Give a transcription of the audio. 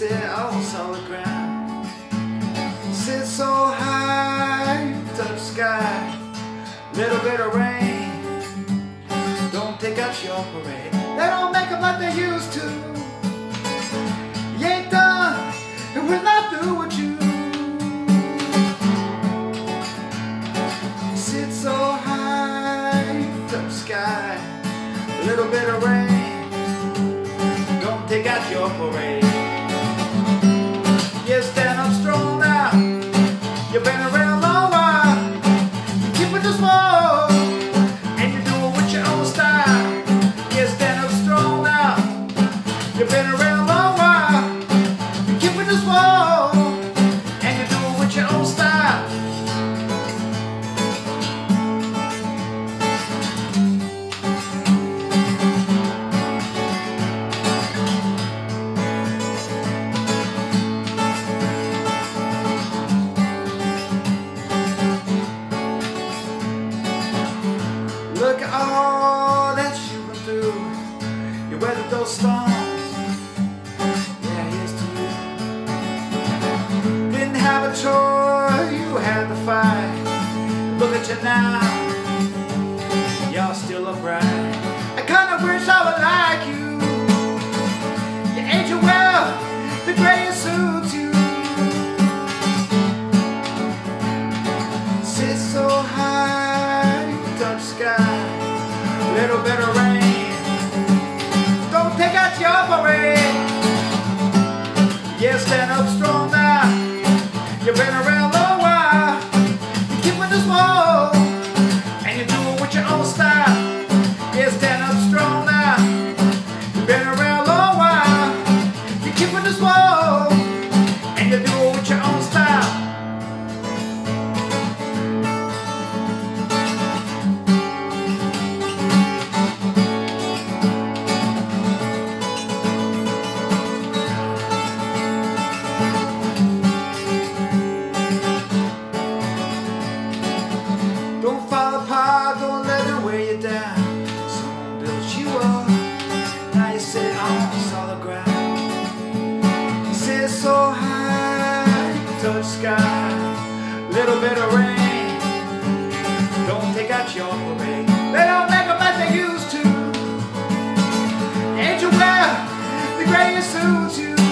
sit on solid ground. Sit so high, touch sky. Little bit of rain, don't take out your parade. They don't make them like they used to. You ain't done, and we're not through with you. Sit so high, touch sky. Little bit of rain, don't take out your parade. You stand up strong now, you've been around a long while. You keep it small, and you do it with your own style. You stand up strong now, you've been around a long while. You keep it small, and you do it with your own style. Look at all that you've been through. You weathered those storms. Yeah, here's to you. Didn't have a choice, you had to fight. Look at you now, you're still upright. I kinda wish I was like you. You age well, the gray suits you. Sit so high, touch sky. Little bit of rain, don't take out your parade. Yeah, stand up strong now, you've been around a long while. You keep it small, and you do it with your own style. Yeah, stand up strong now, you've been around a long while. You keep it small, and you do it with your own style. Don't fall apart, don't let it weigh you down. Someone built you up, now you sit on solid ground. You sit so high, touch sky. Little bit of rain, don't take out your parade. They don't make them like they used to. Ain't you well, the gray suits you.